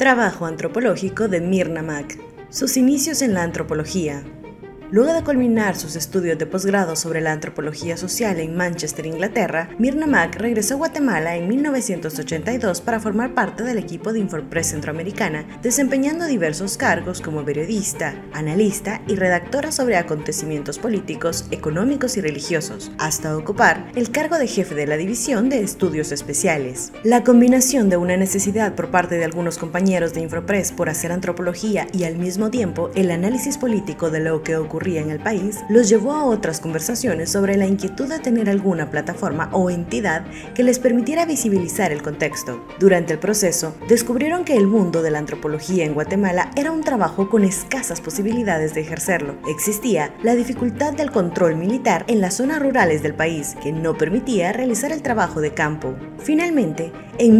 Trabajo antropológico de Myrna Mack. Sus inicios en la antropología. Luego de culminar sus estudios de posgrado sobre la antropología social en Manchester, Inglaterra, Myrna Mack regresó a Guatemala en 1982 para formar parte del equipo de Infopress Centroamericana, desempeñando diversos cargos como periodista, analista y redactora sobre acontecimientos políticos, económicos y religiosos, hasta ocupar el cargo de jefe de la División de Estudios Especiales. La combinación de una necesidad por parte de algunos compañeros de Infopress por hacer antropología y al mismo tiempo el análisis político de lo que ocurría en el país, los llevó a otras conversaciones sobre la inquietud de tener alguna plataforma o entidad que les permitiera visibilizar el contexto. Durante el proceso, descubrieron que el mundo de la antropología en Guatemala era un trabajo con escasas posibilidades de ejercerlo. Existía la dificultad del control militar en las zonas rurales del país, que no permitía realizar el trabajo de campo. Finalmente, en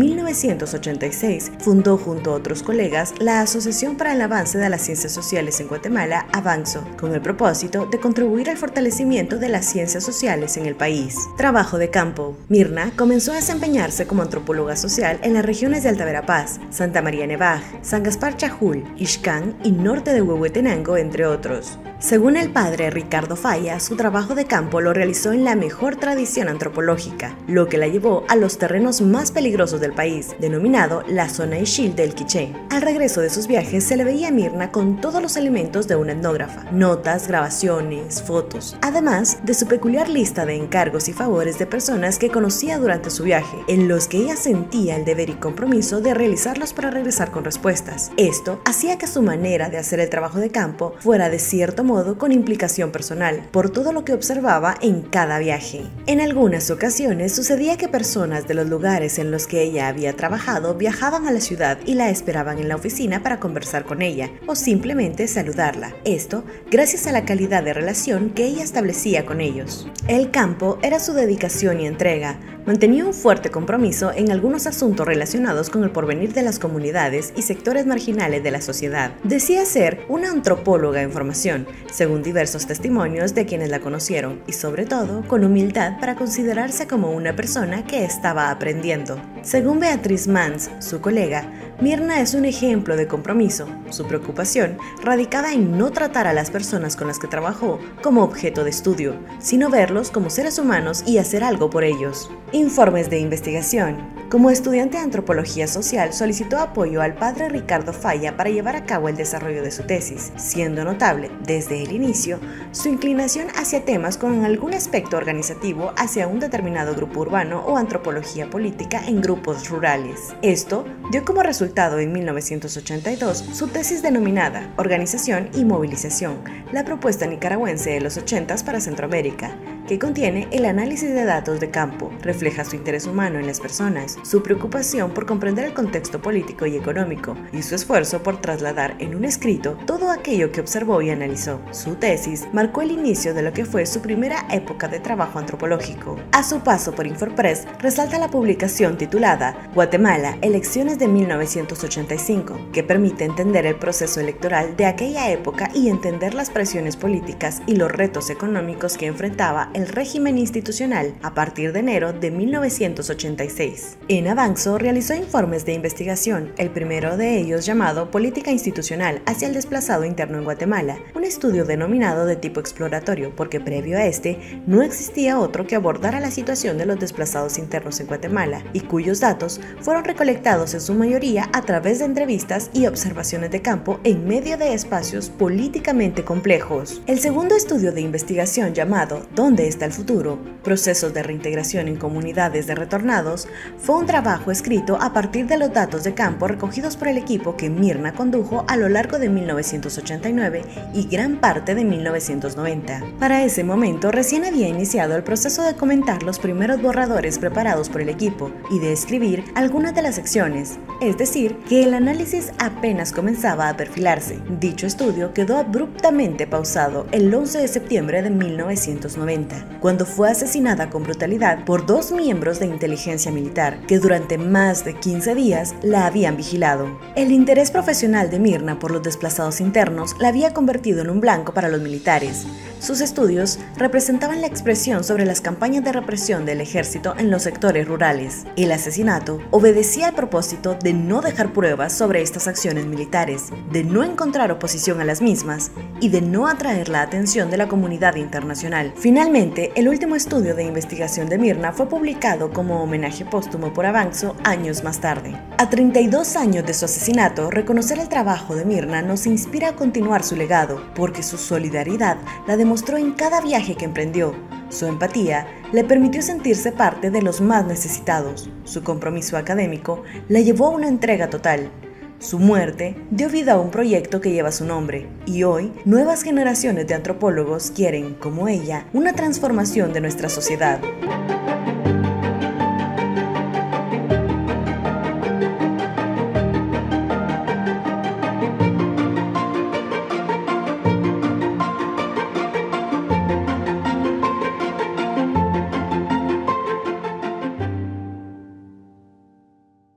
1986, fundó junto a otros colegas la Asociación para el Avance de las Ciencias Sociales en Guatemala, Avanzo, con el propósito de contribuir al fortalecimiento de las ciencias sociales en el país. Trabajo de campo. Myrna comenzó a desempeñarse como antropóloga social en las regiones de Alta Verapaz, Santa María Nevaj, San Gaspar Chajul, Ixcán y norte de Huehuetenango, entre otros. Según el padre Ricardo Falla, su trabajo de campo lo realizó en la mejor tradición antropológica, lo que la llevó a los terrenos más peligrosos del país, denominado la zona Ixil del Quiché. Al regreso de sus viajes se le veía a Myrna con todos los elementos de una etnógrafa, notas, grabaciones, fotos, además de su peculiar lista de encargos y favores de personas que conocía durante su viaje, en los que ella sentía el deber y compromiso de realizarlos para regresar con respuestas. Esto hacía que su manera de hacer el trabajo de campo fuera de cierto modo con implicación personal, por todo lo que observaba en cada viaje. En algunas ocasiones sucedía que personas de los lugares en los que ella había trabajado viajaban a la ciudad y la esperaban en la oficina para conversar con ella o simplemente saludarla. Esto gracias a la calidad de relación que ella establecía con ellos. El campo era su dedicación y entrega. Mantenía un fuerte compromiso en algunos asuntos relacionados con el porvenir de las comunidades y sectores marginales de la sociedad. Decía ser una antropóloga en formación, según diversos testimonios de quienes la conocieron, y sobre todo con humildad para considerarse como una persona que estaba aprendiendo. Según Beatriz Mans, su colega, Myrna es un ejemplo de compromiso. Su preocupación radicaba en no tratar a las personas con las que trabajó como objeto de estudio, sino verlos como seres humanos y hacer algo por ellos. Informes de investigación. Como estudiante de antropología social, solicitó apoyo al padre Ricardo Falla para llevar a cabo el desarrollo de su tesis, siendo notable, desde el inicio, su inclinación hacia temas con algún aspecto organizativo hacia un determinado grupo urbano o antropología política en grupos rurales. Esto dio como resultado en 1982 su tesis denominada Organización y Movilización, la propuesta nicaragüense de los 80s para Centroamérica, que contiene el análisis de datos de campo, refleja su interés humano en las personas, su preocupación por comprender el contexto político y económico, y su esfuerzo por trasladar en un escrito todo aquello que observó y analizó. Su tesis marcó el inicio de lo que fue su primera época de trabajo antropológico. A su paso por Infopress, resalta la publicación titulada Guatemala, elecciones de 1985, que permite entender el proceso electoral de aquella época y entender las presiones políticas y los retos económicos que enfrentaba el régimen institucional a partir de enero de 1986. En Avanzo realizó informes de investigación, el primero de ellos llamado Política Institucional hacia el desplazado interno en Guatemala, un estudio denominado de tipo exploratorio porque previo a este no existía otro que abordara la situación de los desplazados internos en Guatemala y cuyos datos fueron recolectados en su mayoría a través de entrevistas y observaciones de campo en medio de espacios políticamente complejos. El segundo estudio de investigación llamado ¿Dónde está el futuro? Procesos de reintegración en comunidades de retornados fue un trabajo escrito a partir de los datos de campo recogidos por el equipo que Myrna condujo a lo largo de 1989 y gran parte de 1990. Para ese momento recién había iniciado el proceso de comentar los primeros borradores preparados por el equipo y de escribir algunas de las secciones, es decir, que el análisis apenas comenzaba a perfilarse. Dicho estudio quedó abruptamente pausado el 11 de septiembre de 1990, cuando fue asesinada con brutalidad por dos miembros de inteligencia militar que durante más de 15 días la habían vigilado. El interés profesional de Myrna por los desplazados internos la había convertido en un blanco para los militares. Sus estudios representaban la expresión sobre las campañas de represión del ejército en los sectores rurales. El asesinato obedecía al propósito de no dejar pruebas sobre estas acciones militares, de no encontrar oposición a las mismas y de no atraer la atención de la comunidad internacional. Finalmente, el último estudio de investigación de Mirna fue publicado como homenaje póstumo por Avanzo años más tarde. A 32 años de su asesinato, reconocer el trabajo de Mirna nos inspira a continuar su legado, porque su solidaridad la demostró en cada viaje que emprendió. Su empatía le permitió sentirse parte de los más necesitados. Su compromiso académico la llevó a una entrega total. Su muerte dio vida a un proyecto que lleva su nombre, y hoy nuevas generaciones de antropólogos quieren, como ella, una transformación de nuestra sociedad.